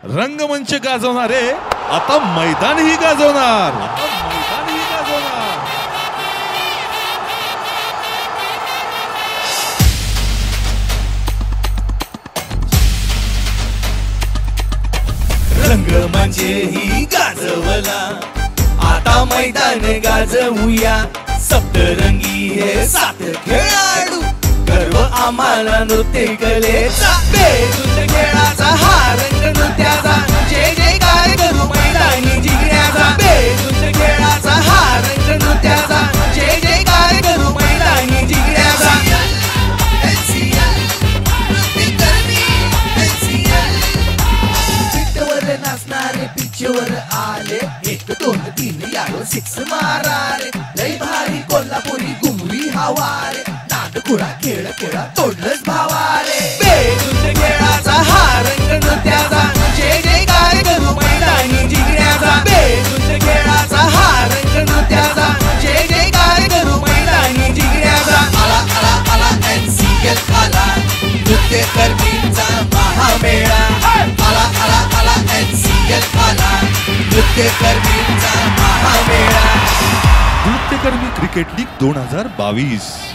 रंगमंच गाजवणारे आता मैदानही गाजवणार. रंगमंचही गाजवला आता मैदान गाजवूया. सप्तरंगी हे 7 खेळाडू गर्व आम्हाला नृत्य कलेचा. बेधुंद खेळाचा हा रंग नृत्याचा जय जयकार करू मैदानी जिंकण्याचा. बेधुंद खेळाचा हा रंग नृत्याचा जय जयकार करू मैदानी जिंकण्याचा. पिठवर नाचणारे पिचवर आले 1 2 3 यारो 6 मारारे. लय भारी कोल्हापुरी घुमरी हवारे. नादखुळा खेळ खेळा तोडलंच भावारे. बेधुंद खेळाचा हा रंग नृत्याचा जय जयकार करू मैदानी जिंकण्याचा. बेधुंद खेळाचा हा रंग नृत्याचा जय जयकार करू मैदानी जिंकण्याचा. आला आला आला NCL आला नृत्यकर्मींचा महामेळा. आला आला आला NCL आला नृत्यकर्मींचा महामेळा. नृत्यकर्मी क्रिकेट लीग 2022.